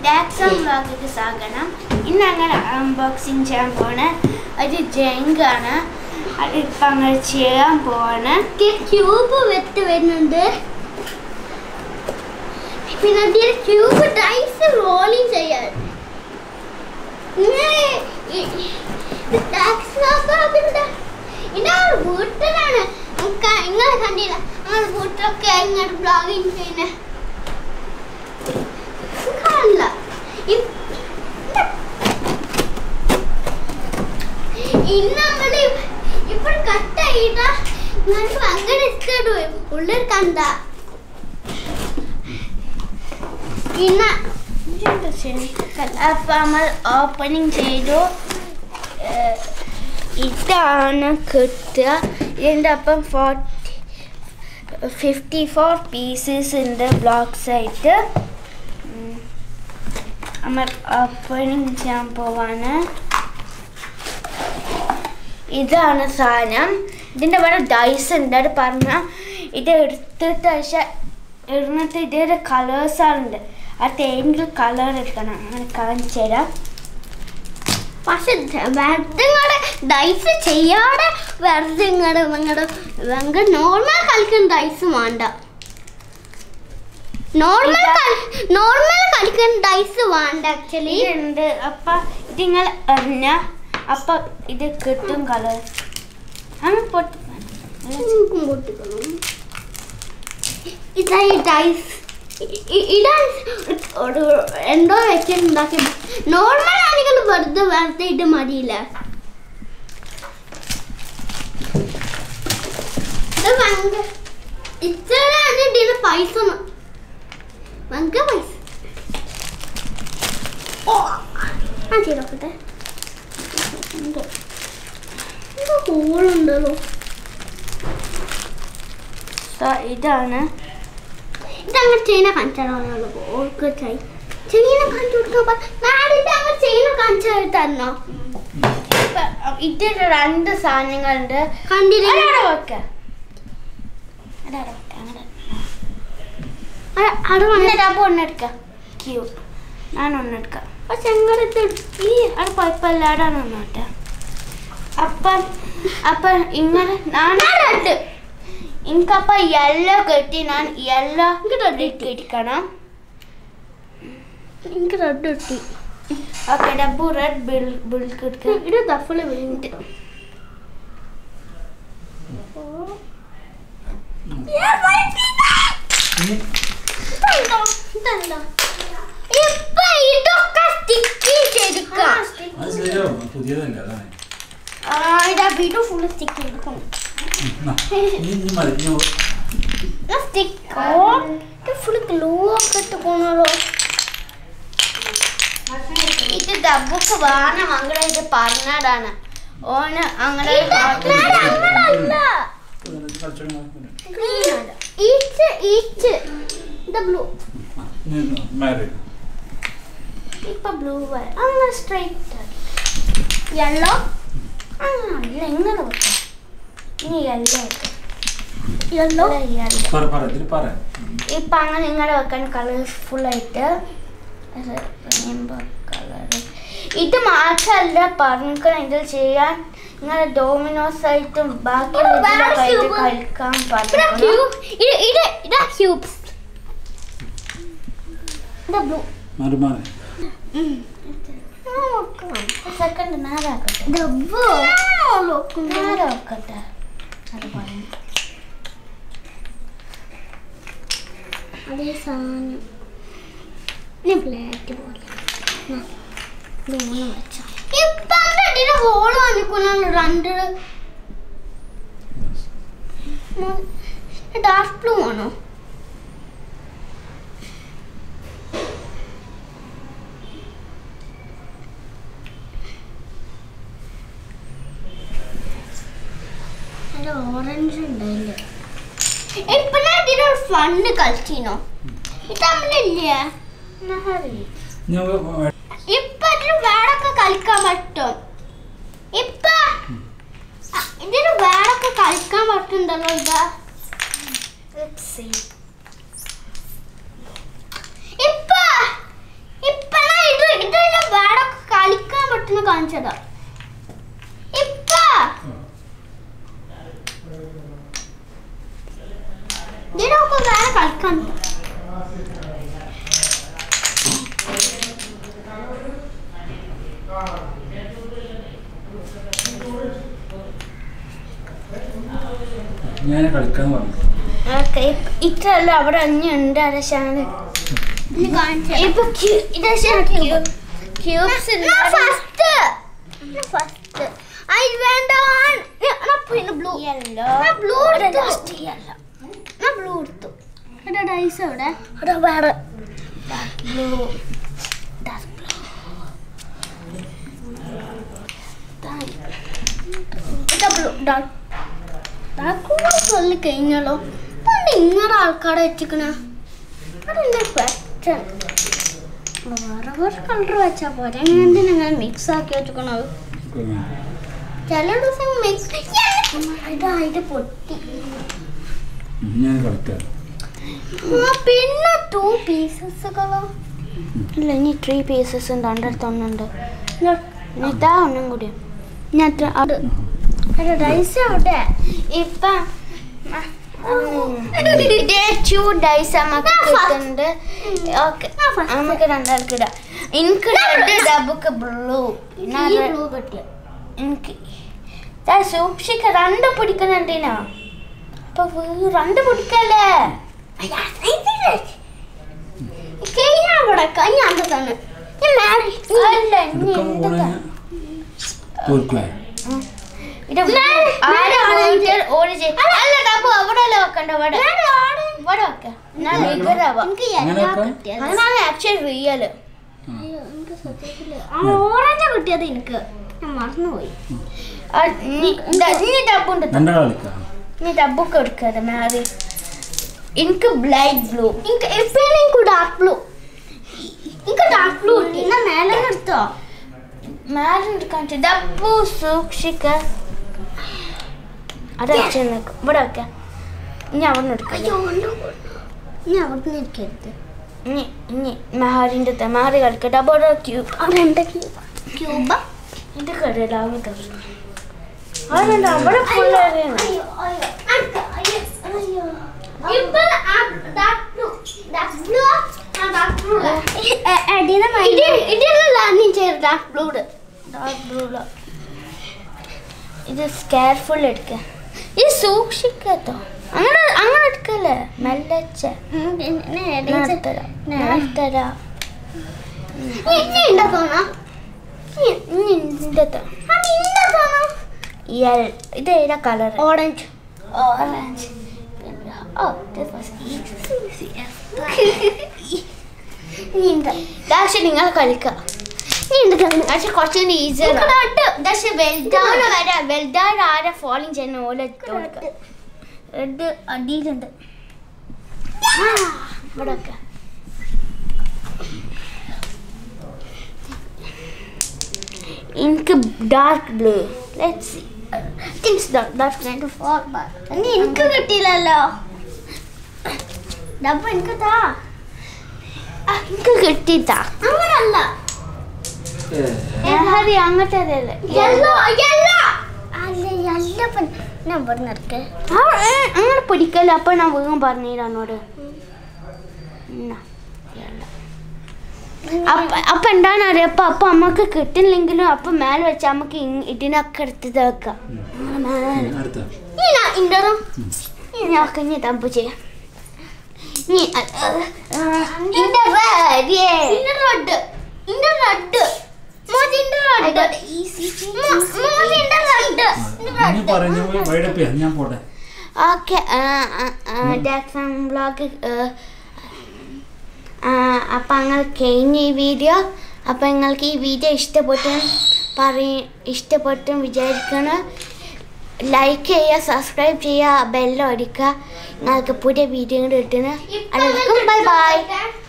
DAKZONE vlog സാഗണം ഇന്ന് അങ്ങനെ unboxing ചെയ്യാൻ പോണ് അത് Zenka ആണ് അത് ഇപ്പോ അങ്ങനെ ചെയ്യാൻ പോണ് ക്യൂബ് വെച്ച് വരുന്നുണ്ട് പിന്നെ ഈ ക്യൂബ് ഡൈസ് റോളിംഗ് ചെയ്യാൻ ഇതാ വീട്ടിലാണ് ഇങ്ങനെ കണ്ടില്ല ആ വീട്ടിലൊക്കെ ഇങ്ങോട്ട് ബ്ലോഗിങ് ചെയ്യുന്ന ఇప్పుడు కట్ అయ్యిదా నాకు అంగడి ఇస్తాడు ఉల్లర్ కంద ఇన్న അപ്പൊ നമ്മൾ ഓപ്പണിംഗ് ചെയ്തു ഇതാണ് കിട്ടുക ഇതിൻ്റെ അപ്പം 54 പീസസ് ഉണ്ട് ബ്ലോക്സ് ആയിട്ട് നമ്മൾ ഓപ്പണിംഗ് ചെയ്യാൻ പോവാണ് ഇതാണ് സാധനം ഇതിൻ്റെ വേറെ ഡൈസ് ഉണ്ട് അത് പറഞ്ഞാൽ ഇത് എടുത്തിട്ട് പക്ഷേ ഇരുന്നിട്ട് ഇതിൻ്റെ കളേഴ്സാറുണ്ട് അത് ഏതെങ്കിലും കളർ എടുക്കണം അങ്ങനെ കാണിച്ചു തരാം പക്ഷെ വെറുതെ ഡൈസ് ചെയ്യാതെ വെറുതെ ഇങ്ങോട്ട് നോർമൽ കളിക്കുന്ന ഡൈസ് വേണ്ട നോർമൽ കളിക്കുന്ന ഡൈസ് വേണ്ട ആക്ച്വലി ഉണ്ട് അപ്പം ഇതിങ്ങൾ അറിഞ്ഞ അപ്പം ഇത് കിട്ടും കളർ അങ്ങനെ പൊട്ടിക്കണം ഇതായി ഡൈസ് ഇടാൻ എന്തോ വെച്ചിട്ടുണ്ടാക്കി നോർമൽ ആണെങ്കിൽ വെറുതെ ഇത് മതിയില്ല ഇത്രയാണ് ഇതിന് പൈസ പൈസ ഓ ആ ചെയ്തോക്കട്ടെ ഹോളുണ്ടല്ലോ ഇതാണ് ഇതങ്ങനെ ചെയ്യുന്ന കാണിച്ചാണോ ഓൾക്ക് ചെയ്യുന്ന കാണിച്ചു കൊടുക്കാൻ ചെയ്യുന്ന കാണിച്ചു തന്നോ ഇതിന്റെ രണ്ട് സാധനങ്ങളുണ്ട് കണ്ടില്ല വെക്ക ഒന്നെടുക്ക ക്യൂബ് ഞാൻ ഒന്നെടുക്കാം പക്ഷെ എങ്ങനത്തെ ഈ അത് കുഴപ്പമില്ലാടാണ് ഒന്നോട്ടെ അപ്പം ഇങ്ങനെ രണ്ട് എനിക്കപ്പം യെല്ലോ കെട്ടി ഞാൻ യെല്ലോ ഇട്ടിരിക്കണം എനിക്ക് റെഡ് കിട്ടി ഓക്കെ ഡബ്ബു റെഡ് ബിൽ കിട്ടുക ഇത് ദഫിൽ വീണിട്ട് ഇപ്പൊ ഇതൊക്കെ സ്റ്റിക്ക് ചെയ്തെടുക്കാം ഇതാ വീഡിയോ ഫുള്ള് സ്റ്റിക്ക് ചെയ്തെടുക്കണം ഫുള്ള് ഗ്ലൂ ഒക്കെ ഇട്ടുപോണല്ലോ ഇത് ഡബ്ബുക്ക് വേണം അങ്ങനെ ഇത് പറഞ്ഞതാണ് ഓന് അങ്ങനെ ഇപ്പൊ ബ്ലൂ അങ്ങനെ സ്ട്രൈറ്റ് യെല്ലോ അങ്ങനെ എങ്ങനെ വെക്കാം ഇനി യെല്ലോ ഇപ്പൊ അങ്ങനെ ഇങ്ങനെ വെക്കാൻ കളർഫുൾ ആയിട്ട് റെയിൻബോ കളർ ഇത് മാത്രമല്ല പറഞ്ഞിരിക്കണം ഇതിൽ ചെയ്യാൻ ഇങ്ങനെ ഡോമിനോസ് ആയിട്ടും ബാക്കി കളിക്കാൻ പറഞ്ഞു സെക്കൻഡ് നേരാക്കട്ടെ നേരാക്കട്ടെ അത് പറഞ്ഞു അതേ സാധനം ബ്ലാക്ക് പോലെ ഹോള് വന്നിക്കുള്ള രണ്ട് ഡാർക്ക് ബ്ലൂ ആണോ ഓറഞ്ച് ഉണ്ടായില്ലേ ഇപ്പൊ ഞാൻ ഇതിനൊരു ഫണ്ട് കളിച്ചിനോ ഇതമ്മളില്ലേ ഇപ്പൊ ഇതിന് വേടൊക്കെ കളിക്കാൻ പറ്റും ഇപ്പൊ ഇതിന് വേടൊക്കെ കളിക്കാൻ പറ്റുന്നുണ്ടല്ലോ ഇതാ ഇപ്പൊ ഇപ്പൊ കാണിച്ചതാ ഇപ്പ ഇതിനൊക്കെ വേറെ കളിക്കാൻ ഞാൻ കളിക്കാൻ പറഞ്ഞു. ഇത്രല്ല അവിടെ അഞ്ഞുണ്ട് അരശാണ് കഴിഞ്ഞാലോ ഇങ്ങനെ ആൾക്കാരെ വെച്ചിക്കണ അതെന്റെ ക്വസ്റ്റ്യൻ വേറെ വേറെ കളർ വെച്ചാ പോരെ നിങ്ങൾ മിക്സ് ആക്കി വെച്ചിക്കണത് ചില ദിവസം മിക്സ് ഇത് പൊട്ടി പിന്നെ 2 പീസസുകളോ ഇല്ല ഇനി 3 പീസസ് ഉണ്ട് എൻ്റെ അടുത്ത് ഒന്നുണ്ട് ഇതാ ഒന്നും കൂടി ഞാൻ റൈസ് അവിടെ ഇപ്പം നമുക്ക് രണ്ടാൾക്ക് ഇടാം എനിക്ക് ഡബുക്ക് ബ്ലൂ കിട്ടിയ എനിക്ക് സൂക്ഷിക്ക 2 പിടിക്കുന്നുണ്ടിനാ അപ്പൊ 2 പിടിക്കല്ലേ കിട്ടിയത് എനിക്ക് ഞാൻ മറന്നുപോയി ഡബൊക്കെ എടുക്കാതെ മാറി എനിക്ക് ബ്ലൈറ്റ് ബ്ലൂ എനിക്ക് ഡാർക്ക് ബ്ലൂ എനിക്ക് ഡാർക്ക് ബ്ലൂ കിട്ടി എന്നാ മേലെ എടുത്തോ മേലെ എടുക്കാൻ ഡബു സൂക്ഷിക്ക അടച്ചു ഇവിടെ വെക്ക ഇനി അവിടെ എടുക്കാം ഇനി അവിടെ ഇരിക്കരുത് ഇനി മെഹാറിൻ്റെ മെഹാറി കളിക്ക ഡബോടെ ക്യൂബ് അവിടെ ക്യൂബ് ഇത് കടലാവും അതുകൊണ്ട് അവിടെ ഫുള്ള് ഇത് കെയർഫുൾ എടുക്ക ഇത് സൂക്ഷിക്കട്ടോ അങ്ങനെ അങ്ങനെ എടുക്കല്ലേ മെല്ലച്ച ഇത് ഏതാ കളർ ഓറഞ്ച് ഓറഞ്ച് നിങ്ങൾ കളിക്കാം പക്ഷെ കുറച്ചുകൂടി ഈസി പക്ഷെ വെൽഡാൻ ആരെ ഫോളോയിങ് ചെയ്യുന്ന പോലെ റെഡ് അടിയിലുണ്ട് ഇവിടെ ഒക്കെ എനിക്ക് dark blue let's see things that kind of for but എനിക്ക് കിട്ടിയില്ലല്ലോ ഡബ്ബ എനിക്ക് താ എനിക്ക് കിട്ടിത്താ അങ്ങനല്ല അങ്ങനത്തെ ഞാൻ പറഞ്ഞിടക്കെ അങ്ങനെ പിടിക്കല്ല അപ്പൊ ഞാൻ വേഗം പറഞ്ഞിരാന്നോട് അപ്പൊ എന്താണെന്നറിയാം അപ്പൊ അമ്മക്ക് കിട്ടില്ലെങ്കിലും അപ്പൊ മേലെ വെച്ചാൽ നമുക്ക് ഇതിനൊക്കെ എടുത്തത് വെക്കാം ഇനി തമ്പ് ചെയ്യാം ഓക്കെ വ്ളോഗ് അപ്പം നിങ്ങൾക്ക് കഴിഞ്ഞ ഈ വീഡിയോ അപ്പം നിങ്ങൾക്ക് ഈ വീഡിയോ ഇഷ്ടപ്പെട്ടും വിചാരിക്കണം ലൈക്ക് ചെയ്യുക സബ്സ്ക്രൈബ് ചെയ്യുക ബെല്ലും അടിക്കുക നിങ്ങൾക്ക് പുതിയ വീഡിയോ കിട്ടുന്നത് എല്ലാവർക്കും ബൈ ബൈ